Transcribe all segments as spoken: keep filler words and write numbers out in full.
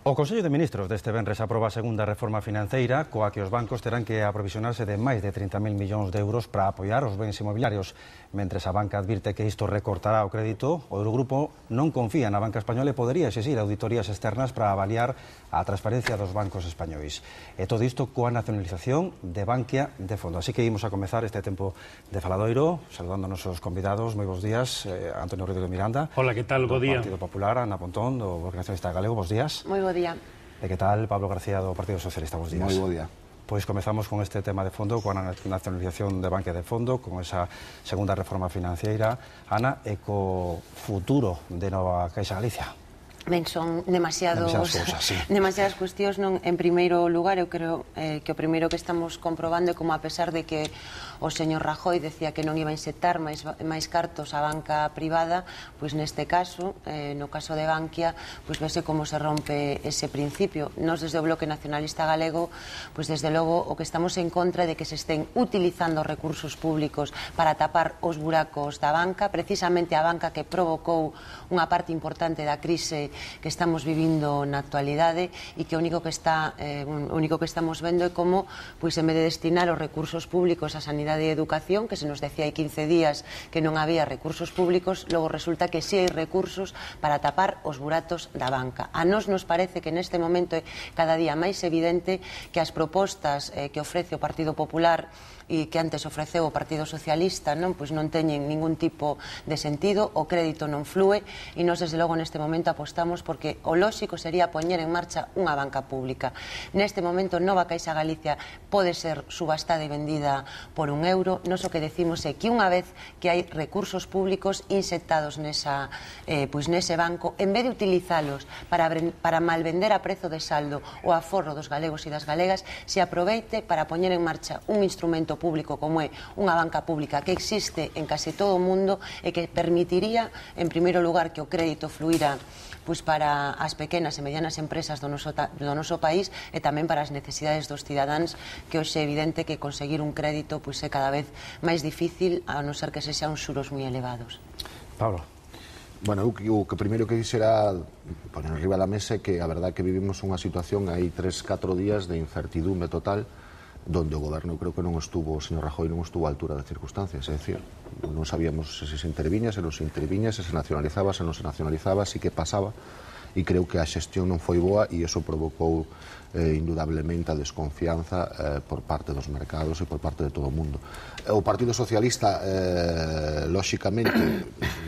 O Consello de Ministros deste venres aproba a segunda reforma financeira coa que os bancos terán que aprovisionarse de máis de trinta mil millóns de euros para apoiar os bens inmobiliarios. Mentres a banca advirte que isto recortará o crédito, o Eurogrupo non confía na banca española e podería exixir auditorías externas para avaliar a transparencia dos bancos españois. E todo isto coa nacionalización de Bankia de fondo. Así que imos a comezar este tempo de faladoiro, saludando a nosos convidados. Moi bons días, eh, Antonio Rodríguez Miranda. Hola, que tal? Bo día. Do Partido Popular, Ana Pontón, do Bloque Nacionalista Galego. Bos días. Moi bo día. E que tal, Pablo García, do Partido Socialista? Bos días. Moi bo día. Pois comezamos con este tema de fondo, coa nacionalización de Bankia de fondo, con esa segunda reforma financiera, Ana, e co futuro de Nova Caixa Galicia. Ben, son demasiados, demasiadas cousas, sí. demasiadas cuestións, non? En primeiro lugar, eu creo eh, que o primeiro que estamos comprobando é como, a pesar de que o señor Rajoy decía que non iba a insetar máis, máis cartos á banca privada, pois neste caso, eh, no caso de Bankia, pois vese como se rompe ese principio. Nos, desde o Bloque Nacionalista Galego, pois desde logo o que estamos en contra de que se estén utilizando recursos públicos para tapar os buracos da banca, precisamente a banca que provocou unha parte importante da crise que estamos vivindo na actualidade, e que o único que está eh, o único que estamos vendo é como, pois, en vez de destinar os recursos públicos a sanidade e educación, que se nos decía hai quince días que non había recursos públicos, logo resulta que si hai recursos para tapar os buratos da banca. A nós nos parece que neste momento é cada día máis evidente que as propostas eh, que ofrece o Partido Popular e que antes ofreceu o Partido Socialista non pois non teñen ningún tipo de sentido, o crédito non flúe, e nós desde logo neste momento apostamos porque o lóxico sería poñer en marcha unha banca pública. Neste momento Nova Caixa Galicia pode ser subastada e vendida por un euro. Nós o que decimos é que unha vez que hai recursos públicos insertados nesa, eh, pois nese banco, en vez de utilizalos para, para malvender a prezo de saldo o aforro dos galegos e das galegas, se aproveite para poñer en marcha un instrumento público como é unha banca pública que existe en case todo o mundo e que permitiría, en primeiro lugar, que o crédito fluíra pois para as pequenas e medianas empresas do noso, do noso país, e tamén para as necesidades dos cidadáns, que hoxe é evidente que conseguir un crédito pois é cada vez máis difícil, a non ser que se sean xuros moi elevados. Pablo. Bueno, eu, o que primeiro que quixera poner arriba da mesa é que a verdade que vivimos unha situación hai tres, catro días de incertidumbre total, donde o goberno creo que non estuvo, o señor Rajoy non estuvo a altura das circunstancias, é dicir, non sabíamos se se interviña, se non se interviña, se se nacionalizaba, se non se nacionalizaba, si que pasaba, e creo que a xestión non foi boa, e iso provocou eh, indudablemente a desconfianza eh, por parte dos mercados e por parte de todo o mundo. O Partido Socialista, eh, lóxicamente,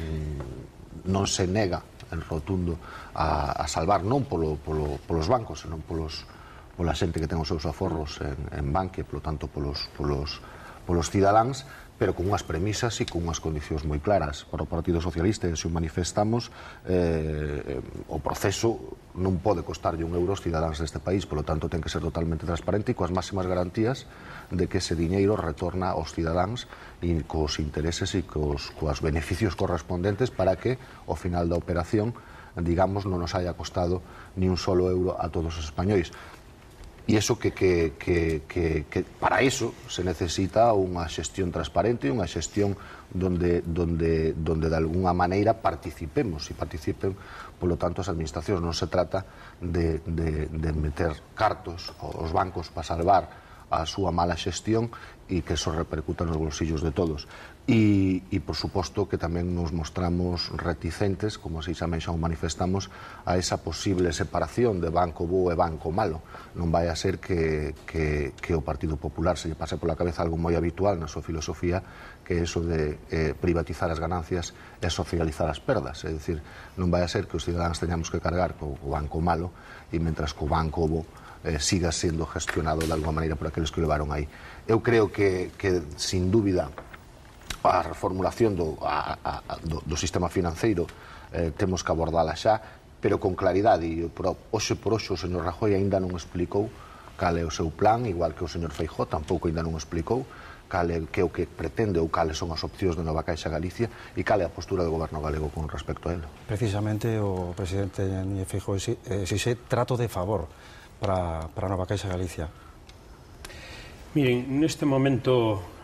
non se nega en rotundo a, a salvar non polo, polo, polos bancos, senón polos pola xente que ten os seus aforros en, en Bankia, polo tanto polos, polos, polos cidadáns, pero con unhas premisas e con unhas condicións moi claras. Para o Partido Socialista, e se o manifestamos, eh, o proceso non pode costarlle un euro aos cidadáns deste país, polo tanto ten que ser totalmente transparente e coas máximas garantías de que ese diñeiro retorna aos cidadáns e cos intereses e cos, cos beneficios correspondentes para que, ao final da operación, digamos, non nos haya costado ni un solo euro a todos os españois. E iso que, que, que, que, que para iso se necesita unha xestión transparente, unha xestión donde, donde, donde de alguna maneira participemos e participen, polo tanto, as administracións. Non se trata de, de, de meter cartos aos bancos para salvar a súa mala xestión e que eso repercuta nos bolsillos de todos. E, e por suposto que tamén nos mostramos reticentes, como así tamén xa o manifestamos, a esa posible separación de banco bo e banco malo. Non vai a ser que, que, que o Partido Popular se lle pase pola cabeza algo moi habitual na súa filosofía, que é eso de eh, privatizar as ganancias e socializar as perdas. É dicir, non vai a ser que os cidadáns teñamos que cargar co, co banco malo e mentras que o banco bo eh, siga sendo gestionado de alguma maneira por aqueles que o levaron aí. Eu creo que, que sin dúbida, a reformulación do, a, a, do, do sistema financeiro eh, temos que abordala xa, pero con claridade. E por, hoxe por hoxe o señor Rajoy aínda non explicou cal é o seu plan, igual que o señor Feijóo tampouco aínda non explicou cal é que o que pretende ou cales son as opcións de Nova Caixa Galicia e cal é a postura do goberno galego con respecto a elo. Precisamente o presidente Núñez Feijóo exixe trato de favor para, para Nova Caixa Galicia. Miren, neste momento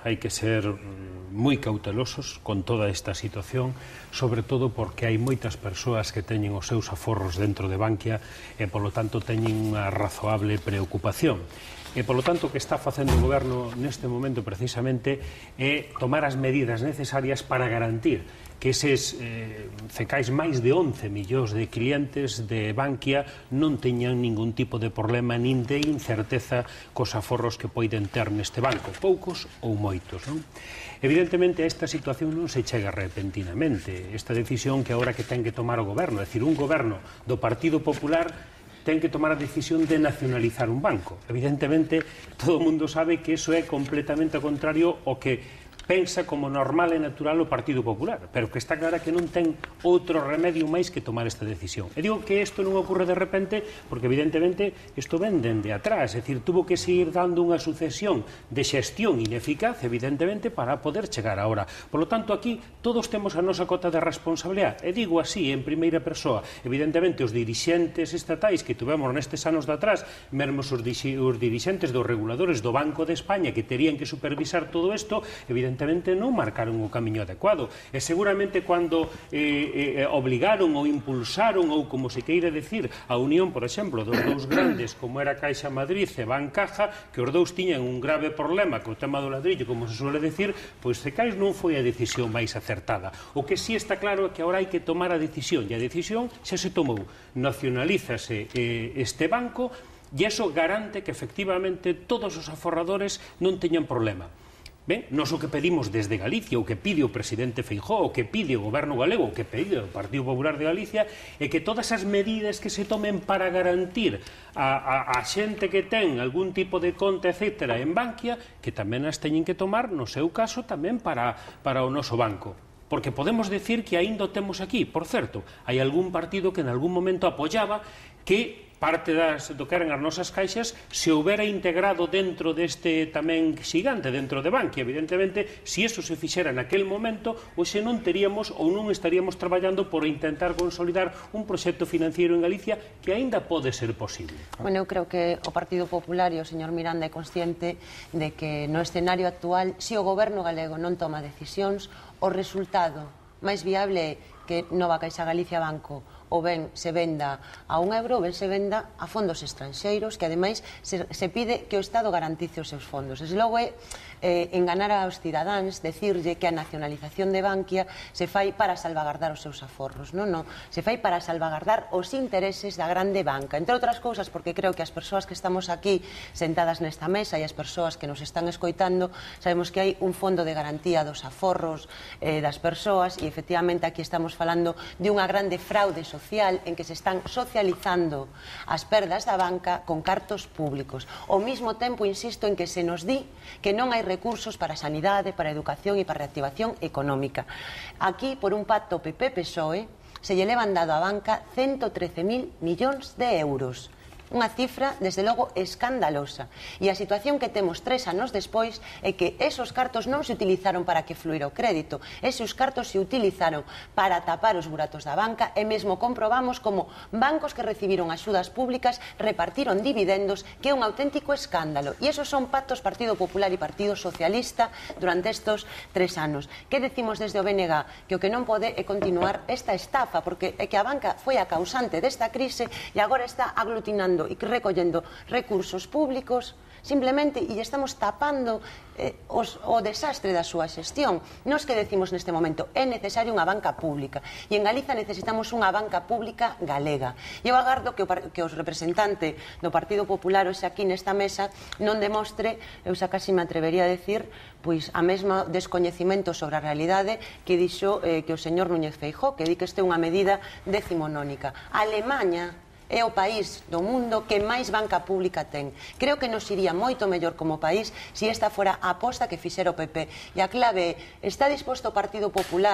hai que ser moi cautelosos con toda esta situación, sobre todo porque hai moitas persoas que teñen os seus aforros dentro de Bankia e, polo tanto, teñen unha razoable preocupación. E, polo tanto, o que está facendo o Goberno neste momento, precisamente, é tomar as medidas necesarias para garantir que eses eh, cecais máis de once millóns de clientes de Bankia non teñan ningún tipo de problema nin de incerteza cos aforros que poiden ter neste banco, poucos ou moitos, non? Evidentemente, esta situación non se chega repentinamente. Esta decisión que agora que ten que tomar o Goberno, é dicir, un Goberno do Partido Popular ten que tomar a decisión de nacionalizar un banco. Evidentemente, todo o mundo sabe que iso é completamente ao contrario ao que pensa como normal e natural o Partido Popular, pero que está clara que non ten outro remedio máis que tomar esta decisión. E digo que isto non ocorre de repente porque evidentemente isto ven dende atrás, é dicir, tuvo que seguir dando unha sucesión de xestión ineficaz, evidentemente, para poder chegar agora. Por lo tanto, aquí todos temos a nosa cota de responsabilidade, e digo así, en primeira persoa. Evidentemente, os dirixentes estatais que tuvemos nestes anos de atrás, mesmo os dirixentes dos reguladores do Banco de España que terían que supervisar todo isto, evidentemente non marcaron o camiño adecuado. E seguramente cando eh, eh, obligaron ou impulsaron, ou como se queira decir, a unión, por exemplo, dos dous grandes, como era Caixa Madrid e Bancaja, que os dous tiñan un grave problema co tema do ladrillo, como se suele decir, pois Cecais non foi a decisión máis acertada. O que sí está claro é que agora hai que tomar a decisión, e a decisión xa se tomou. Nacionalízase eh, este banco, e iso garante que efectivamente todos os aforradores non teñan problema. Ben, nós o que pedimos desde Galicia, o que pide o presidente Feijóo, o que pide o goberno galego, o que pide o Partido Popular de Galicia, é que todas as medidas que se tomen para garantir a, a, a xente que ten algún tipo de conta, etcétera, en Bankia, que tamén as teñen que tomar, no seu caso, tamén para, para o noso banco. Porque podemos decir que aínda o temos aquí. Por certo, hai algún partido que en algún momento apoiaba que parte das, do que eran as nosas caixas se houbera integrado dentro deste tamén xigante, dentro de Bankia. Evidentemente, se iso se fixera naquel momento, hoxe non teríamos ou non estaríamos traballando por intentar consolidar un proxecto financiero en Galicia que aínda pode ser posible. Bueno, eu creo que o Partido Popular e o señor Miranda é consciente de que no escenario actual, se o goberno galego non toma decisións, o resultado máis viable é que Nova Caixa Galicia Banco ou ben se venda a un euro ou ben se venda a fondos estranxeiros, que ademais se, se pide que o Estado garantice os seus fondos. Desde logo é eh, enganar aos cidadáns, decirlle que a nacionalización de Bankia se fai para salvagardar os seus aforros. Non, non, se fai para salvagardar os intereses da grande banca. Entre outras cousas, porque creo que as persoas que estamos aquí sentadas nesta mesa e as persoas que nos están escoitando, sabemos que hai un fondo de garantía dos aforros eh, das persoas e efectivamente aquí estamos falando de unha grande fraude social en que se están socializando as perdas da banca con cartos públicos. Ao mesmo tempo, insisto en que se nos di que non hai recursos para a sanidade, para a educación e para a reactivación económica. Aquí, por un pacto P P P S O E, se lle levan dado á banca ciento trece mil millóns de euros. Unha cifra, desde logo, escandalosa. E a situación que temos tres anos despois é que esos cartos non se utilizaron para que fluira o crédito. Esos cartos se utilizaron para tapar os buratos da banca e mesmo comprobamos como bancos que recibiron axudas públicas repartiron dividendos, que é un auténtico escándalo. E esos son pactos Partido Popular e Partido Socialista durante estes tres anos. Que decimos desde o B N G? Que o que non pode é continuar esta estafa, porque é que a banca foi a causante desta crise e agora está aglutinando e recollendo recursos públicos simplemente e estamos tapando eh, os, o desastre da súa xestión. Nos que decimos neste momento é necesaria unha banca pública e en Galiza necesitamos unha banca pública galega. E eu agardo que o, que os representantes do Partido Popular hoxe aquí nesta mesa non demostre, eu xa casi me atrevería a decir, pois a mesma descoñecimento sobre a realidade que dixo eh, que o señor Núñez Feijóo, que di que este é unha medida decimonónica. A Alemanha é o país do mundo que máis banca pública ten. Creo que nos iría moito mellor como país se esta fora a aposta que fixera o P P. E a clave é, está disposto o Partido Popular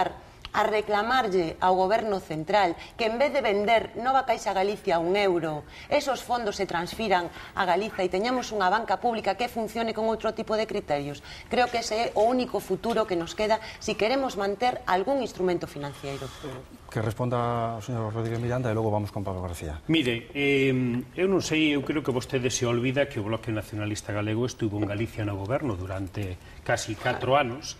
a reclamarlle ao goberno central que en vez de vender Nova Caixa Galicia a un euro, esos fondos se transfiran a Galiza e teñamos unha banca pública que funcione con outro tipo de criterios. Creo que ese é o único futuro que nos queda si queremos manter algún instrumento financiero. Que responda o señor Rodríguez Miranda e logo vamos con Pablo García. Mire, eh, eu non sei, eu creo que vostede se olvida que o Bloque Nacionalista Galego estuvo en Galicia no goberno durante casi catro anos.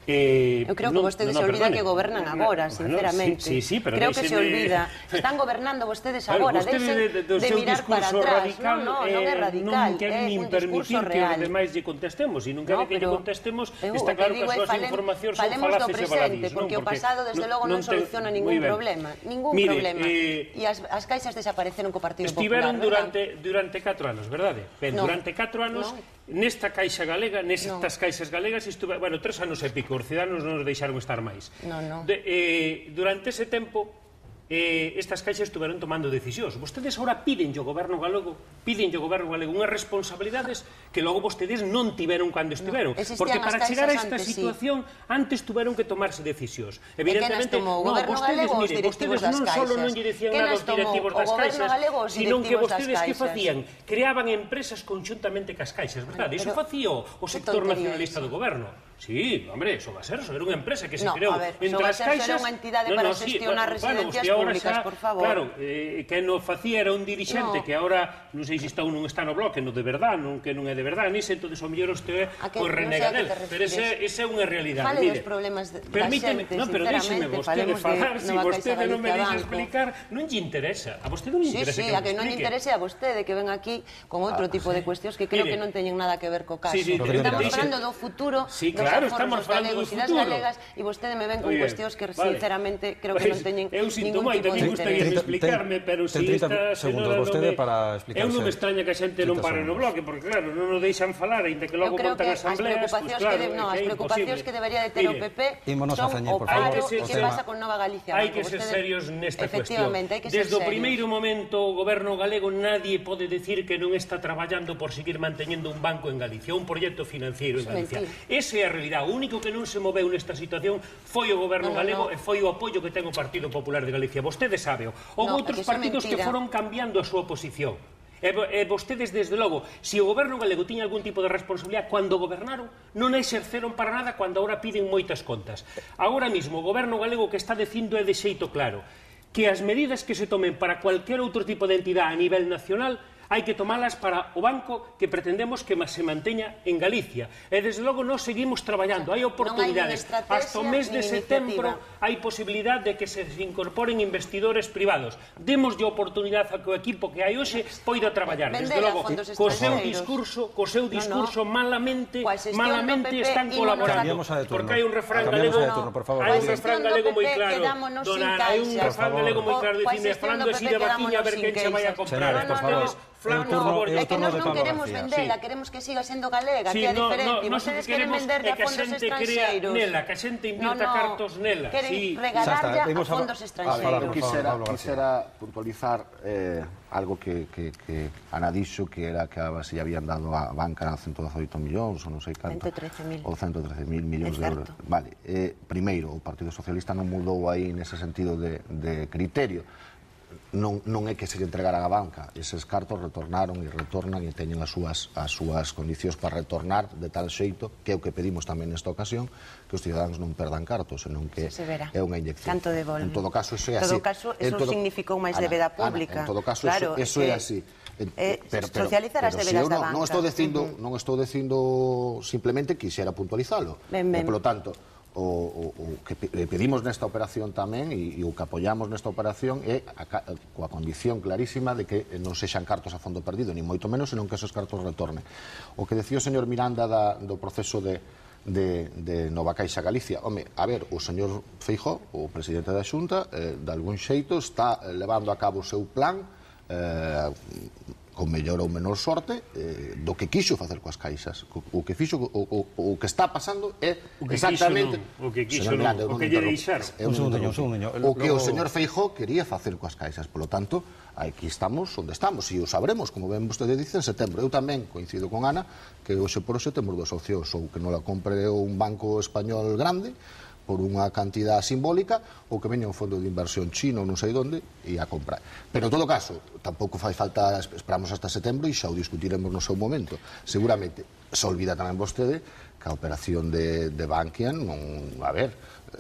Eh, eu creo que vostedes no, no, se olvida perdone. que gobernan agora, sinceramente. Bueno, sí, sí, sí, pero creo que se olvida. Están gobernando vostedes agora, bueno, deixen de, de, de mirar para atrás. Radical, no, no, eh, non é radical, non quer é nin un discurso real. Que os demais lle contestemos, e non quer no, que lle contestemos, eu, está claro que as súas falem, informacións son falaces falaces presente, e baladís. Porque o pasado, desde logo, non soluciona ningún problema. Ningún Mire, problema. Eh, e as, as caixas desapareceron co Partido Popular. Estiveron durante, durante catro anos, verdade? Ben, no. Durante catro anos, no. nesta caixa galega, nestas no. caixas galegas, estuve, bueno, tres anos e pico, os ciudadanos non nos deixaron estar máis. No, no. De, eh, durante ese tempo, eh, estas caixas estuveron tomando decisións. Vostedes agora piden ao goberno galego, piden ao goberno galego unhas responsabilidades que logo vostedes non tiveron cando estiveron. No, porque para chegar a esta antes, situación, sí. antes tuveron que tomarse decisións. Evidentemente, no, vostedes, mire, vostedes non só non lle dicían nada aos directivos das caixas, sino que vostedes que facían, creaban empresas conxuntamente cas caixas, verdade? Iso facía o sector nacionalista do goberno. Sí, hombre, Sogaserso era unha empresa que se no, creou ver, entre as caixas... era unha entidade no, para no, gestionar sí, residencias bueno, públicas, xa, por favor. Claro, eh, que non facía era un dirixente no. que agora, non sei se está un non está no bloque, no de verdad, non que non é de verdad, nise, entón, o mellor este pois renega del. Pero ese, ese é unha realidade. Fale dos problemas da xente, no, pero déxeme vostede falar, se vostede non me deixa explicar, non lle interesa. A vostede non lle interesa que me explique. Sí, sí, a que non lle interese a vostede que ven aquí con outro tipo de cuestións que creo que non teñen nada que ver co caso. Estamos falando do futuro, Claro, estamos falando do futuro. Galegas, e vostede me ven con cuestións que, sinceramente, creo que non teñen ningún tipo de interés. explicarme, pero si esta senhora eu non me extraña que a xente non pare no bloque, porque claro, non nos deixan falar, ainda que logo montan asambleas, pois claro, as preocupacións que debería de ter o P P son o paro e que pasa con Nova Galicia. Hai que ser serios nesta cuestión. Desde o primeiro momento o goberno galego nadie pode decir que non está traballando por seguir manteñendo un banco en Galicia, un proxecto financiero en Galicia. Esa é a realidade. O único que non se moveu nesta situación foi o goberno no, no, galego no. e foi o apoio que ten o Partido Popular de Galicia. Vostede sabe, houve no, outros partidos que foron cambiando a súa posición. E, e vostedes, desde logo, se o goberno galego tiña algún tipo de responsabilidade cando gobernaron, non a exerceron para nada cando agora piden moitas contas. Agora mesmo, o goberno galego que está dicindo é de xeito claro que as medidas que se tomen para cualquier outro tipo de entidade a nivel nacional hai que tomalas para o banco que pretendemos que se manteña en Galicia. E, desde logo, nós seguimos traballando. Hai oportunidades. Hasta o mes de setembro hai posibilidade de que se incorporen investidores privados. Demoslle oportunidade ao equipo que hai hoxe poida traballar. Desde logo, co seu discurso, co seu discurso malamente, malamente están colaborando. Porque hai un refrán galego, hai un refrán galego moi claro. Hai un refrán galego moi claro dicindo, falando así de vaquiña, a ver quen se vai a comprar. Flan, no, é que nós non queremos vendela, sí. queremos que siga sendo galega, sí, que é no, diferente. No, vostedes queren vender a fondos estranxeiros. Nela, que a xente invierta no, no, cartos nela. Queren sí. regalarlla a fondos estranxeiros. Eu quisera, quisera puntualizar eh, algo que, que, que Ana dixo, que era que a, se habían dado a banca ciento dezoito millóns, ou non sei canto. ciento trece mil. Ou ciento trece mil millóns de euros. Vale, eh, primeiro, o Partido Socialista non mudou aí nese sentido de, de criterio. Non, non é que se lle entregaran a banca, eses cartos retornaron e retornan e teñen as súas, as súas condicións para retornar de tal xeito, que é o que pedimos tamén nesta ocasión, que os ciudadanos non perdan cartos, senón que é unha inyección. Canto devolve. En todo caso, eso é así. En todo caso, eso todo... significou máis débeda pública. Ana, en todo caso, claro, eso, eso é así. Eh, pero, pero, socializar as debedas da banca. Non estou dicindo, uh -huh. non estou dicindo simplemente quixera puntualizalo. Ben, ben. E, polo tanto, O, o, o que pedimos nesta operación tamén e, e o que apoiamos nesta operación é a, a, coa condición clarísima de que non sexan cartos a fondo perdido, ni moito menos, senón que esos cartos retornen. O que decía o señor Miranda da, do proceso de, de, de Nova Caixa Galicia, home, a ver, o señor Feijóo, o presidente da Xunta, eh, de algún xeito está levando a cabo o seu plan eh, con mellor ou menor sorte eh, do que quixo facer coas caixas. O, o que fixo, o, o, o que está pasando é exactamente o que quixo, non, o que lle deixaron. Un segundinho, un segundinho. O que o señor Feijóo quería facer coas caixas, polo tanto, aquí estamos onde estamos, e o sabremos, como ben vostede dice, en setembro. Eu tamén coincido con Ana que hoxe por hoxe temos dos opcións, ou que non la compre un banco español grande, por unha cantidad simbólica ou que veña un fondo de inversión chino non sei onde e a comprar. Pero en todo caso, tampouco fai falta, esperamos hasta setembro e xa o discutiremos no seu momento. Seguramente se olvida tamén vostede que a operación de, de Bankia non, a ver,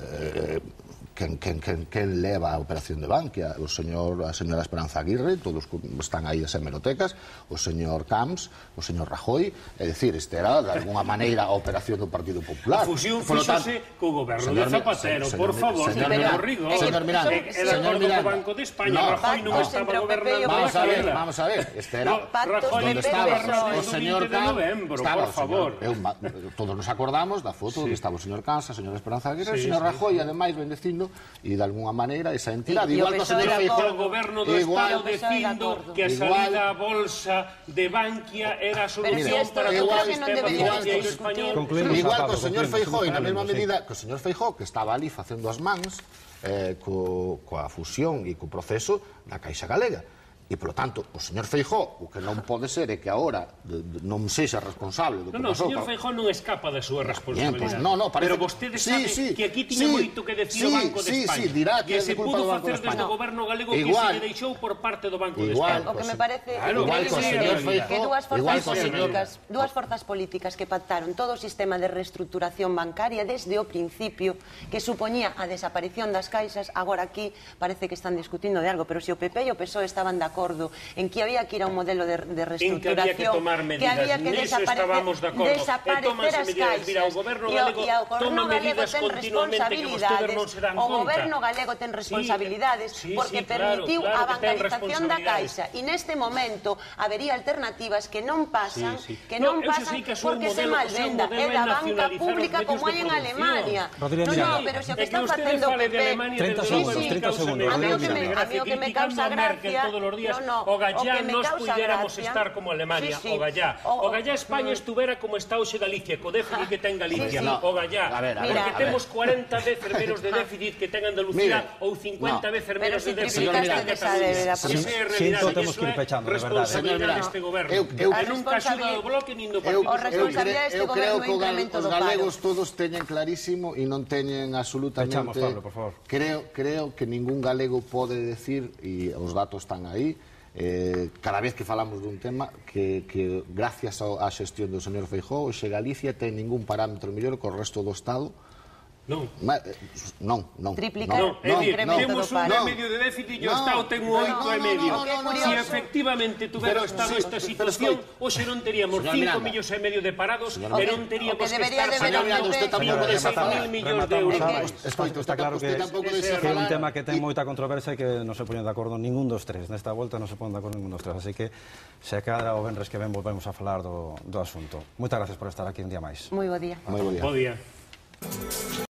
eh, quen, quen, quen, quen leva a operación de Bankia? O señor, a señora Esperanza Aguirre, todos están aí as hemerotecas, o señor Camps, o señor Rajoy, é dicir, este era de alguna maneira a operación do Partido Popular. A fusión fixose co goberno de Zapatero, por favor, señor Rigor. Señor Miranda, era acordo co Banco de España, Rajoy non estaba gobernando. Vamos a ver, vamos a ver, este era Rajoy estaba o señor Camps, por favor. Todos nos acordamos da foto onde estaba o señor Camps, a señora Esperanza Aguirre, o señor Rajoy, ademais, bendecindo e de alguna maneira esa entidade, igual que o señor Feijóo, o goberno do Estado dicindo que a salida á bolsa de Bankia era a solución para todo o sistema financiero español. Igual que o señor Feijóo, e na mesma medida que o señor Feijóo, que estaba ali facendo as mans eh, co, coa fusión e co proceso da Caixa Galega. E, polo tanto, o señor Feijóo, o que non pode ser é que agora non sexa responsable do que non, pasou. Non, o señor Feijóo non escapa da súa responsabilidade. Pues, no, no, pero vostede sabe sí, sí, que aquí tiña sí, moito que decir sí, o Banco de sí, España. Sí, dirá que, que se pudo facer desde o goberno galego que se lle deixou por parte do Banco de España. O que me parece claro, increíble é que dúas forzas políticas, señor... dúas forzas políticas que pactaron todo o sistema de reestructuración bancaria desde o principio, que supoñía a desaparición das caixas, agora aquí parece que están discutindo de algo, pero se o P P e o P S O E estaban de acordo en que había que ir a un modelo de, de reestructuración, que había que tomar medidas, que había que desaparecer, de desaparecer as caixas, mira, o goberno galego e o goberno galego ten responsabilidades, non o goberno galego ten responsabilidades, sí, sí, porque sí, claro, permitiu claro a bancarización da caixa, e neste momento habería alternativas que non pasan, sí, sí. que non no, pasan sí que porque modelo, se malvenda, é da banca pública como hai en Alemania. No, no, pero se o que están facendo o P P... treinta segundos, treinta segundos. A mí o que me causa gracia... No, o Gallá nos pudiéramos estar como Alemania, sí, sí. o Gallá. O, o Gallá España estuvera como está hoxe Galicia, co déficit que ten Galicia, sí, sí. o Gallá. A ver, a porque ver, a temos ver. cuarenta veces menos de déficit que ten Andalucía ou cincuenta no. veces Pero menos si de déficit que ten Cataluña. Esa é a realidade, temos que ir pechando, de verdade. Responsabilidade deste goberno. Eu, eu, que nunca axuda do bloque nin do Eu- Partido o responsabilidade deste eu creo goberno que é o incremento os do paro. galegos todos teñen clarísimo e non teñen absolutamente... Pechamos, Pablo, por favor. Creo, creo que ningún galego pode decir, e os datos están aí, eh, cada vez que falamos dun tema, que, que gracias á xestión do señor Feijóo, hoxe Galicia ten ningún parámetro mellor que o resto do Estado. Non. Ma, eh, non, non. Triplicar No, o é dicir, incremento temos do un paro. e medio de déficit e o No, Estado ten un no, oito e no, medio. no, no, no, Si no, efectivamente tuvera o pero, Estado sí, esta pero situación, escoite. hoxe non teríamos Señor cinco Miranda. millóns e medio de parados, Señor e Miranda. non teríamos O que que debería estar de ver pagando a usted cinco tamén de pode seis mil millóns de euros máis. Escoito, está claro que, Usted tampouco que deixa é un falar. tema que ten moita controversia e que non se poñen de acordo ningún dos tres. Nesta volta non se poñen de acordo ningún dos tres. Así que, se acadra o venres que ven, volvemos a falar do, do asunto. Moitas gracias por estar aquí un día máis. Moi bo día. Moi bo día. Bo día.